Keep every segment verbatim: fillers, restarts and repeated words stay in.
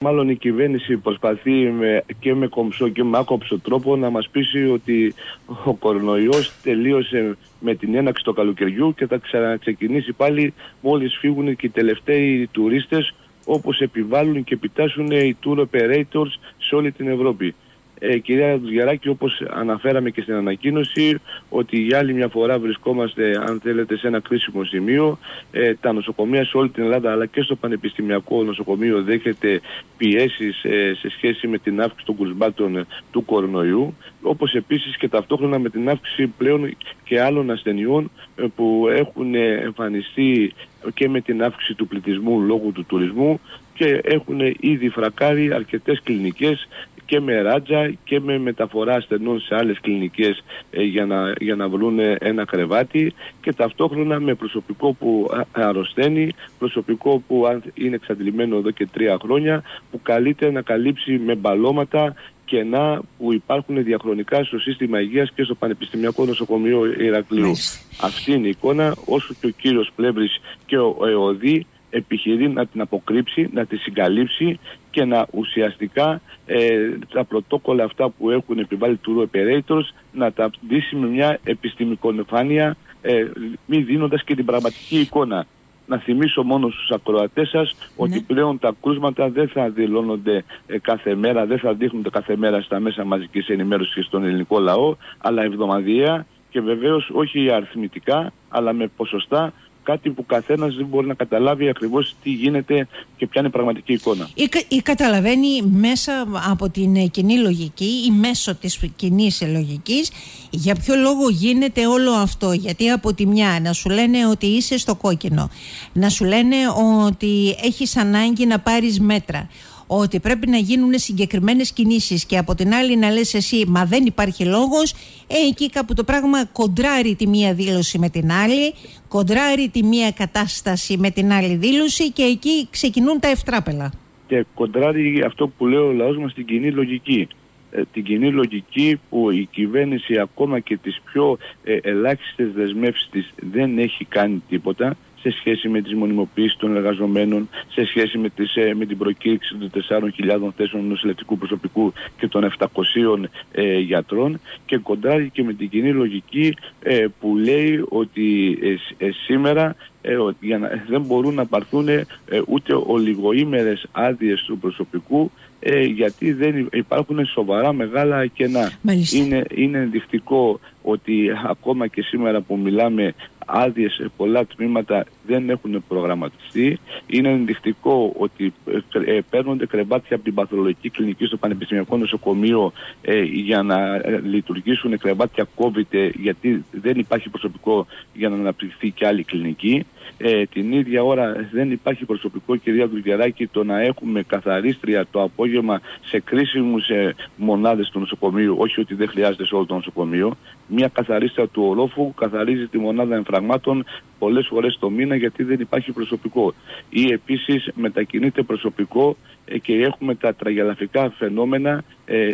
Μάλλον η κυβέρνηση προσπαθεί με, και με κομψό και με άκοψο τρόπο να μας πείσει ότι ο κορονοϊός τελείωσε με την έναξη του καλοκαιριού και θα ξαναξεκινήσει πάλι μόλις φύγουν και οι τελευταίοι τουρίστες, όπως επιβάλλουν και επιτάσσουν οι tour operators σε όλη την Ευρώπη. Ε, κυρία Δουγεράκη, όπως αναφέραμε και στην ανακοίνωση, ότι για άλλη μια φορά βρισκόμαστε, αν θέλετε, σε ένα κρίσιμο σημείο. Ε, τα νοσοκομεία σε όλη την Ελλάδα, αλλά και στο Πανεπιστημιακό Νοσοκομείο, δέχεται πιέσεις ε, σε σχέση με την αύξηση των κρουσμάτων του κορονοϊού, όπως επίσης και ταυτόχρονα με την αύξηση πλέον και άλλων ασθενειών ε, που έχουν εμφανιστεί και με την αύξηση του πληθυσμού λόγω του τουρισμού και έχουν ήδη φρακάρει αρκετές κλινικές και με ράτζα και με μεταφορά ασθενών σε άλλες κλινικές ε, για, να, για να βρουν ένα κρεβάτι, και ταυτόχρονα με προσωπικό που αρρωσταίνει, προσωπικό που είναι εξαντλημένο εδώ και τρία χρόνια, που καλείται να καλύψει με μπαλώματα κενά που υπάρχουν διαχρονικά στο σύστημα υγείας και στο Πανεπιστημιακό Νοσοκομείο Ηρακλείου. Αυτή είναι η εικόνα, όσο και ο κύριος Πλεύρης και ο ΕΟΔΗ επιχειρεί να την αποκρύψει, να τη συγκαλύψει και να ουσιαστικά ε, τα πρωτόκολλα αυτά που έχουν επιβάλει tour operators να τα ντύσει με μια επιστημικονεφάνεια, ε, μη δίνοντας και την πραγματική εικόνα. Να θυμίσω μόνο στους ακροατές σας ότι ναι. πλέον τα κρούσματα δεν θα δηλώνονται ε, κάθε μέρα, δεν θα δείχνονται κάθε μέρα στα μέσα μαζικής ενημέρωσης και στον ελληνικό λαό, αλλά εβδομαδιαία, και βεβαίως όχι αριθμητικά, αλλά με ποσοστά, κάτι που καθένας δεν μπορεί να καταλάβει ακριβώς τι γίνεται και ποια είναι η πραγματική εικόνα. Ή, ή καταλαβαίνει μέσα από την κοινή λογική ή μέσω της κοινής λογικής για ποιο λόγο γίνεται όλο αυτό. Γιατί από τη μια να σου λένε ότι είσαι στο κόκκινο, να σου λένε ότι έχεις ανάγκη να πάρεις μέτρα, ότι πρέπει να γίνουν συγκεκριμένες κινήσεις, και από την άλλη να λες εσύ μα δεν υπάρχει λόγος, ε, εκεί κάπου το πράγμα κοντράρει τη μία δήλωση με την άλλη, κοντράρει τη μία κατάσταση με την άλλη δήλωση, και εκεί ξεκινούν τα ευτράπελα. Και κοντράρει αυτό που λέει ο λαός μας, την κοινή λογική. Ε, την κοινή λογική που η κυβέρνηση ακόμα και τις πιο ε, ελάχιστες δεσμεύσεις της δεν έχει κάνει τίποτα σε σχέση με τις μονιμοποιήσεις των εργαζομένων, σε σχέση με, τις, με την προκήρυξη των τεσσάρων χιλιάδων θέσεων νοσηλευτικού προσωπικού και των επτακοσίων ε, γιατρών, και κοντράρει και με την κοινή λογική ε, που λέει ότι ε, ε, σήμερα ε, για να, δεν μπορούν να πάρθουν ε, ούτε ολιγοήμερες άδειες του προσωπικού, ε, γιατί δεν υπάρχουν σοβαρά μεγάλα κενά. Είναι, είναι ενδεικτικό ότι ακόμα και σήμερα που μιλάμε, άδειες σε πολλά τμήματα δεν έχουν προγραμματιστεί. Είναι ενδεικτικό ότι ε, παίρνονται κρεβάτια από την παθολογική κλινική στο Πανεπιστημιακό Νοσοκομείο ε, για να ε, λειτουργήσουν κρεβάτια COVID, γιατί δεν υπάρχει προσωπικό για να αναπτυχθεί και άλλη κλινική. Ε, την ίδια ώρα δεν υπάρχει προσωπικό, κυρία Δουγεράκη, το να έχουμε καθαρίστρια το απόγευμα σε κρίσιμους ε, μονάδες του νοσοκομείου, όχι ότι δεν χρειάζεται σε όλο το νοσοκομείο. Μια καθαρίστρια του ορόφου καθαρίζει τη μονάδα εμφραγμάτων πολλές φορές το μήνα, γιατί δεν υπάρχει προσωπικό. Ή επίσης μετακινείται προσωπικό ε, και έχουμε τα τραγελαφικά φαινόμενα ε,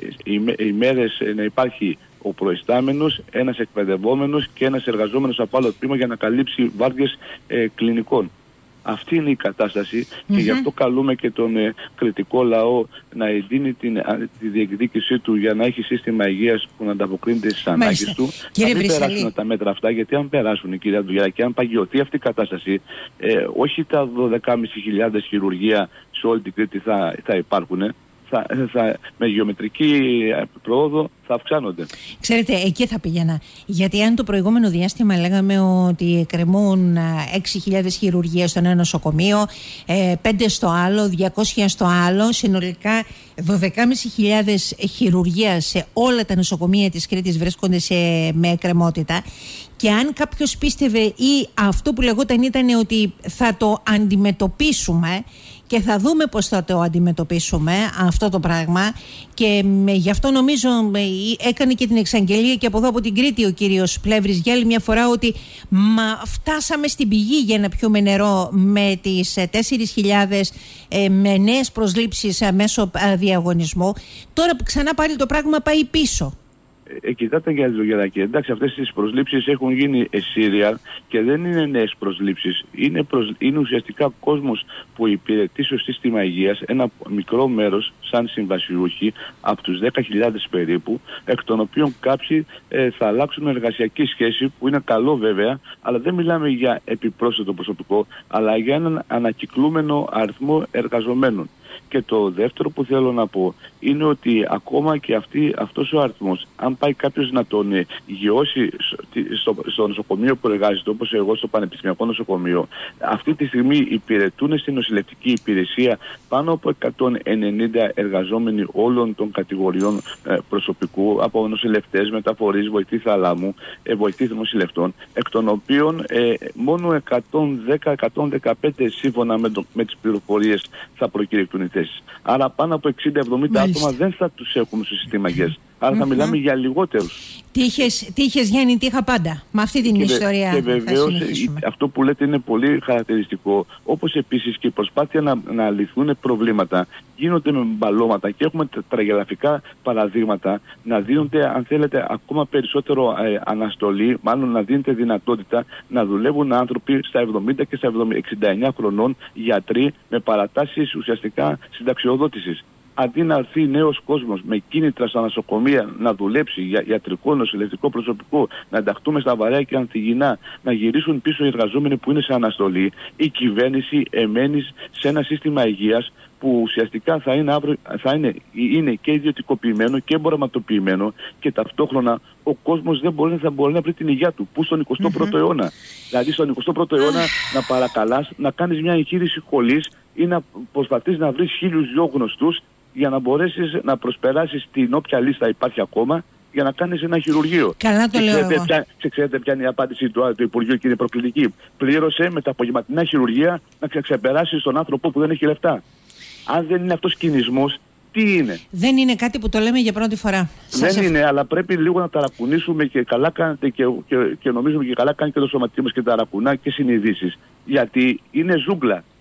ημέρες ε, να υπάρχει ο προϊστάμενος, ένας εκπαιδευόμενος και ένας εργαζόμενος από άλλο τμήμα για να καλύψει βάρδιες ε, κλινικών. Αυτή είναι η κατάσταση mm-hmm. και γι' αυτό καλούμε και τον ε, κριτικό λαό να εντείνει την, α, τη διεκδίκησή του για να έχει σύστημα υγείας που να ανταποκρίνεται στις ανάγκες του. Κύριε να μην Βρυσαλή. περάσουν τα μέτρα αυτά, γιατί αν περάσουν, κυρία Δουγεράκη, αν παγιωθεί αυτή η κατάσταση, ε, όχι τα δώδεκα χιλιάδες πεντακόσια χειρουργεία σε όλη την Κρήτη θα, θα υπάρχουν. Θα, θα, με γεωμετρική πρόοδο θα αυξάνονται. Ξέρετε, εκεί θα πήγαινα. Γιατί αν το προηγούμενο διάστημα λέγαμε ότι εκκρεμούν έξι χιλιάδες χειρουργία στο ένα νοσοκομείο, πέντε στο άλλο, διακόσια στο άλλο, συνολικά δώδεκα χιλιάδες πεντακόσια χειρουργία σε όλα τα νοσοκομεία της Κρήτης βρίσκονται σε, με εκκρεμότητα. Και αν κάποιος πίστευε, ή αυτό που λεγόταν ήταν ότι θα το αντιμετωπίσουμε και θα δούμε πώς θα το αντιμετωπίσουμε αυτό το πράγμα, και με, γι' αυτό νομίζω με, έκανε και την εξαγγελία και από εδώ από την Κρήτη ο κύριος Πλεύρης για άλλη μια φορά, ότι μα φτάσαμε στην πηγή για να πιούμε νερό με τις τέσσερις χιλιάδες ε, με νέες προσλήψεις ε, μέσω ε, διαγωνισμού. Τώρα ξανά πάλι το πράγμα πάει πίσω. ε, κοιτάτε για Γερακή. Εντάξει, αυτές τις προσλήψεις έχουν γίνει εσύρια και δεν είναι νέες προσλήψεις. Είναι, προσ... είναι ουσιαστικά κόσμος που υπηρετεί στο σύστημα υγείας, ένα μικρό μέρος σαν συμβασιούχοι από τους δέκα χιλιάδες περίπου, εκ των οποίων κάποιοι ε, θα αλλάξουν εργασιακή σχέση, που είναι καλό βέβαια, αλλά δεν μιλάμε για επιπρόσθετο προσωπικό, αλλά για έναν ανακυκλούμενο αριθμό εργαζομένων. Και το δεύτερο που θέλω να πω είναι ότι ακόμα και αυτή, αυτός ο αριθμός, αν πάει κάποιος να τον ε, γιώσει στο, στο νοσοκομείο που εργάζεται, όπως εγώ στο Πανεπιστημιακό Νοσοκομείο, αυτή τη στιγμή υπηρετούν στην νοσηλευτική υπηρεσία πάνω από εκατόν ενενήντα εργαζόμενοι όλων των κατηγοριών ε, προσωπικού, από νοσηλευτές, μεταφορείς, βοηθοί θαλάμου, ε, βοηθοί νοσηλευτών, εκ των οποίων ε, μόνο εκατόν δέκα με εκατόν δεκαπέντε σύμφωνα με, το, με τις πληροφορίες θα προκηρυχτούν οι θέσεις. Άρα πάνω από εξήντα με εβδομήντα άτομα δεν θα τους έχουμε στο σύστημα υγείας. Άρα mm-hmm. θα μιλάμε για λιγότερους. Τι είχες, τι είχες Γιάννη, τι είχα πάντα. Με αυτή την και ιστορία. Και βεβαίως αυτό που λέτε είναι πολύ χαρακτηριστικό. Όπως επίσης και η προσπάθεια να, να λυθούν προβλήματα γίνονται με μπαλώματα και έχουμε τραγελαφικά παραδείγματα να δίνονται, αν θέλετε, ακόμα περισσότερο ε, αναστολή, μάλλον να δίνεται δυνατότητα να δουλεύουν άνθρωποι στα εβδομήντα και στα εξήντα εννιά χρονών, γιατροί, με παρατάσεις ουσιαστικά συνταξιοδότησης. Αντί να έρθει νέος κόσμος με κίνητρα στα νοσοκομεία να δουλέψει για ιατρικό, νοσηλευτικό προσωπικό, να ενταχθούμε στα βαρέα και ανθυγινά, να γυρίσουν πίσω οι εργαζόμενοι που είναι σε αναστολή, η κυβέρνηση εμένει σε ένα σύστημα υγείας που ουσιαστικά θα είναι, αύριο, θα είναι, είναι και ιδιωτικοποιημένο και εμπορευματοποιημένο και ταυτόχρονα ο κόσμος δεν μπορεί, θα μπορεί να βρει την υγεία του. Πού στον εικοστό πρώτο mm-hmm. αιώνα. Δηλαδή στον εικοστό πρώτο αιώνα να παρακαλάς να κάνεις μια εγχείρηση χολής ή να προσπαθείς να βρεις χίλιους δυο γνωστούς για να μπορέσεις να προσπεράσεις την όποια λίστα υπάρχει ακόμα για να κάνεις ένα χειρουργείο. Καλά το λέω εγώ. Ποια, ξέρετε ποια είναι η απάντηση του, του Υπουργείου και είναι προκλητική. Πλήρωσε με τα απογευματινά χειρουργεία να ξεπεράσεις τον άνθρωπο που δεν έχει λεφτά. Αν δεν είναι αυτός κινησμός, τι είναι? Δεν είναι κάτι που το λέμε για πρώτη φορά. Δεν Σας είναι, εφ... αλλά πρέπει λίγο να ταρακουνήσουμε και καλά κάνετε και, και, και νομίζουμε και καλά κάνει και το σωματείο μας και ταρακουνά και συνειδήσεις. Γιατί είναι ζούγκλα.